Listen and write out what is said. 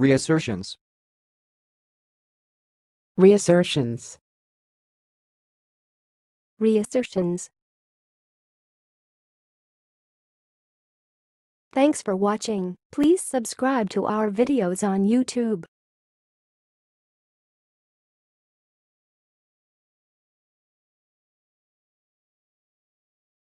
Reassertions. Reassertions. Reassertions. Thanks for watching. Please subscribe to our videos on YouTube.